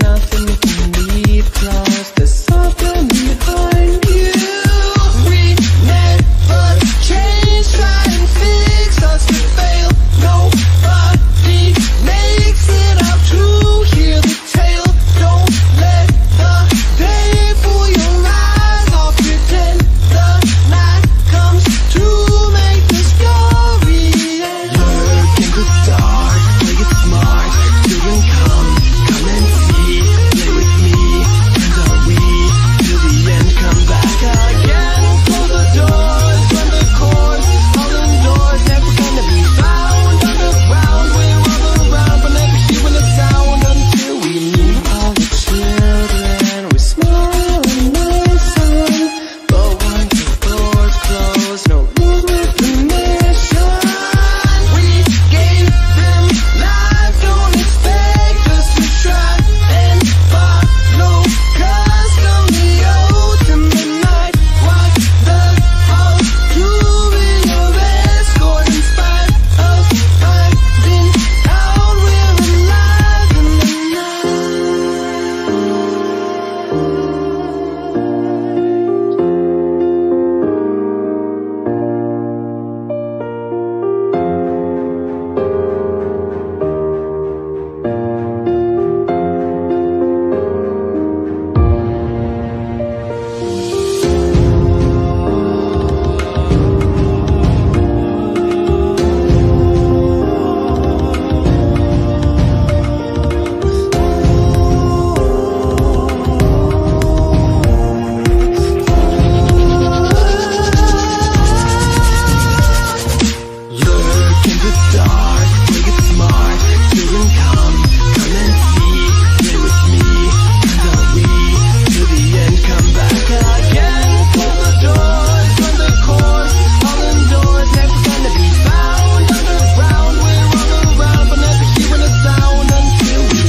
nothing if you need close. There's something behind you. We never change, try and fix us to fail. Nobody makes it out to hear the tale. Don't let the day pull your eyes off. Pretend the night comes to make the story end. Lurk in the dark, play it smart. Children come and see. Play with me, friends are we. Till the end, come back again. Close the doors, run the course. All indoors, never gonna be found. Underground, we're all around, but never hearing the sound until we meet all the children. We smile and listen, but once the doors close, no rules with permission. We gave them life, don't expect us to try and follow custom. The ultimate night, watch the house doing your escort. In spite of finding out we're alive in the Lurk in the dark, play it smart. Children come and see. Play with me, friends are we. Till the end, come back again. Close the doors, run the course. All indoors, never gonna be found. Underground, we're all around, but never hearing a sound until we